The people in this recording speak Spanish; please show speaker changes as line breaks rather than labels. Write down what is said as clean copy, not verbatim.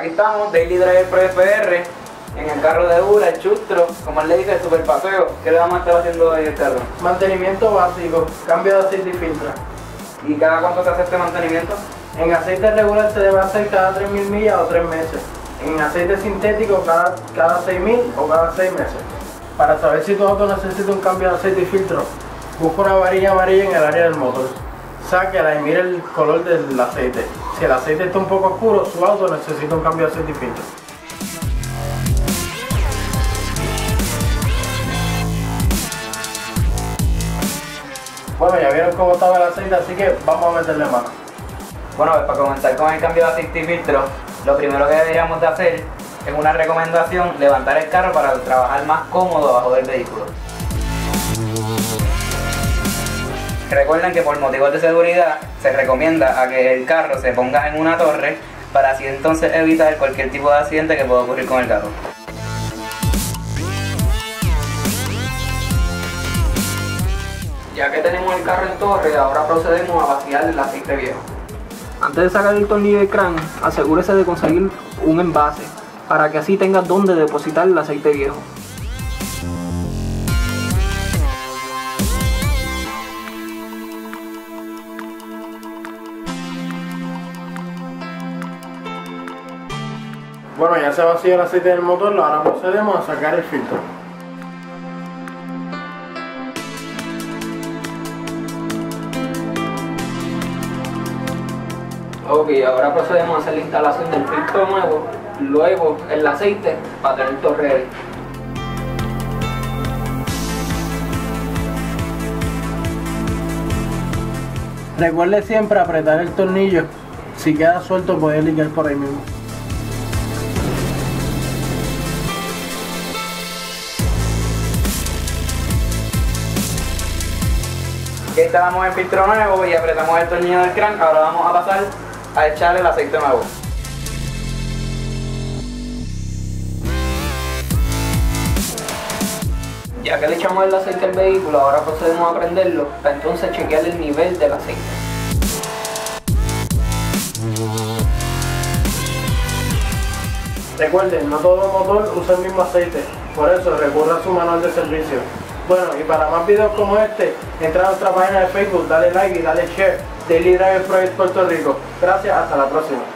aquí estamos, Daily Driver Pro PR, en el carro de Ura, el chustro, como él le dice, el super paseo. ¿Qué le vamos a estar haciendo hoy el carro?
Mantenimiento básico, cambio de aceite y filtro.
¿Y cada cuánto se hace este mantenimiento?
En aceite regular se debe hacer cada 3.000 millas o 3 meses. En aceite sintético cada 6.000 o cada 6 meses. Para saber si tu auto necesita un cambio de aceite y filtro, busca una varilla amarilla en el área del motor. Sáquela y mire el color del aceite. Si el aceite está un poco oscuro, su auto necesita un cambio de aceite y filtro. Bueno, ya vieron cómo estaba el aceite, así que vamos a meterle mano.
Bueno, pues para comenzar con el cambio de aceite y filtro, lo primero que deberíamos de hacer es una recomendación: levantar el carro para trabajar más cómodo bajo del vehículo. Recuerden que por motivos de seguridad se recomienda a que el carro se ponga en una torre para así entonces evitar cualquier tipo de accidente que pueda ocurrir con el carro. Ya que tenemos el carro en torre, ahora procedemos a vaciar el aceite viejo.
Antes de sacar el tornillo del crank, asegúrese de conseguir un envase para que así tenga donde depositar el aceite viejo.
Bueno, ya se vació el aceite del motor, ahora procedemos a sacar el filtro.
Ok, ahora procedemos a hacer la instalación del filtro nuevo, luego el aceite para tener todo ready.
Recuerde siempre apretar el tornillo, si queda suelto puede liquear por ahí mismo.
Ya instalamos el filtro nuevo y apretamos el tornillo del crank. Ahora vamos a pasar a echarle el aceite nuevo.
Ya que le echamos el aceite al vehículo, ahora procedemos a prenderlo para entonces chequear el nivel del aceite.
Recuerden, no todo motor usa el mismo aceite, por eso recurra a su manual de servicio. Bueno, y para más videos como este, entra a nuestra página de Facebook, dale like y dale share, Daily Driver Pro Puerto Rico. Gracias, hasta la próxima.